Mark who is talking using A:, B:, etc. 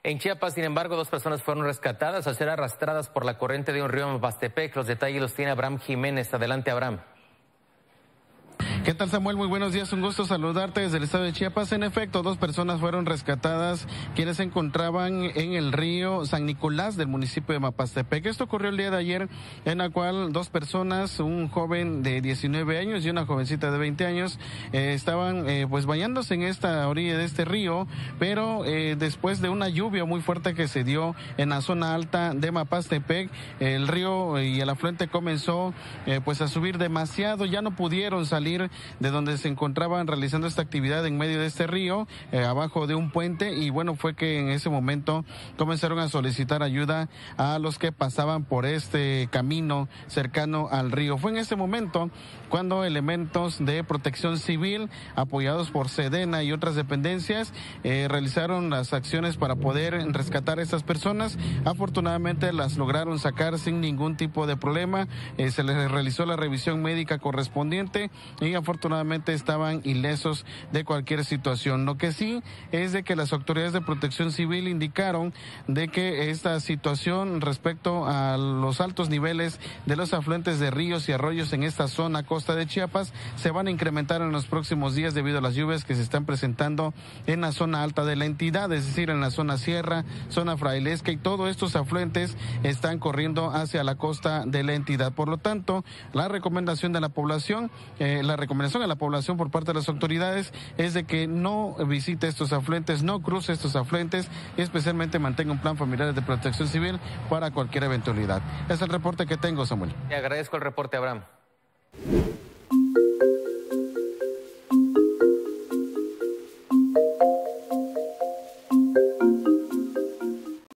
A: En Chiapas, sin embargo, 2 personas fueron rescatadas al ser arrastradas por la corriente de un río en Mapastepec. Los detalles los tiene Abraham Jiménez. Adelante, Abraham.
B: ¿Qué tal, Samuel? Muy buenos días, un gusto saludarte desde el estado de Chiapas. En efecto, 2 personas fueron rescatadas quienes se encontraban en el río San Nicolás del municipio de Mapastepec. Esto ocurrió el día de ayer, en la cual 2 personas, un joven de 19 años y una jovencita de 20 años, estaban pues bañándose en esta orilla de este río, pero después de una lluvia muy fuerte que se dio en la zona alta de Mapastepec, el río y el afluente comenzó pues a subir demasiado, ya no pudieron salir de donde se encontraban realizando esta actividad en medio de este río, abajo de un puente, y bueno, fue que en ese momento comenzaron a solicitar ayuda a los que pasaban por este camino cercano al río. Fue en ese momento cuando elementos de protección civil, apoyados por Sedena y otras dependencias, realizaron las acciones para poder rescatar a estas personas. Afortunadamente las lograron sacar sin ningún tipo de problema, se les realizó la revisión médica correspondiente y afortunadamente estaban ilesos de cualquier situación. Lo que sí es de que las autoridades de protección civil indicaron de que esta situación respecto a los altos niveles de los afluentes de ríos y arroyos en esta zona costa de Chiapas se van a incrementar en los próximos días debido a las lluvias que se están presentando en la zona alta de la entidad, es decir, en la zona sierra, zona frailesca, y todos estos afluentes están corriendo hacia la costa de la entidad. Por lo tanto, la recomendación a la población por parte de las autoridades es de que no visite estos afluentes, no cruce estos afluentes y especialmente mantenga un plan familiar de protección civil para cualquier eventualidad. Es el reporte que tengo, Samuel.
A: Te agradezco el reporte, Abraham.